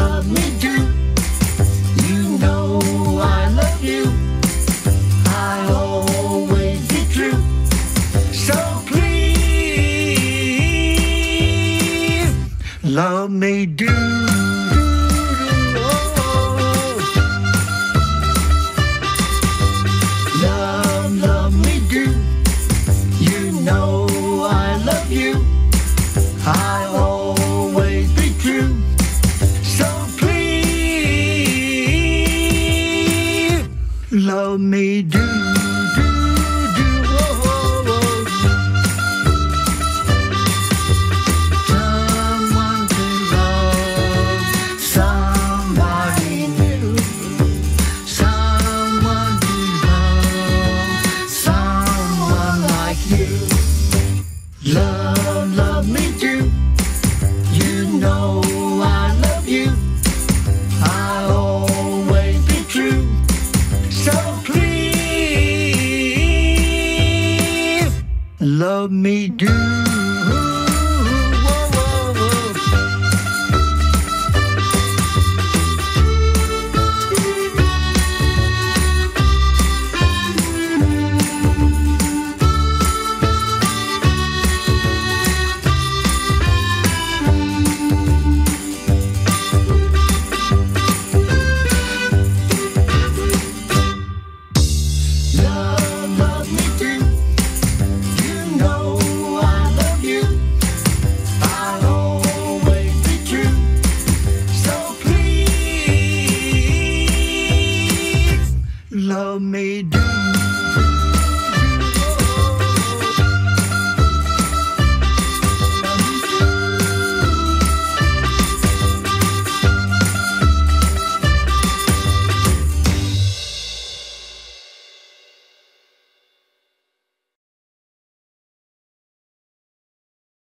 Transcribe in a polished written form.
love me do. You know I love you. I always be true. So please love me do. Love me do. You know I love you. I always be true. So please love me do.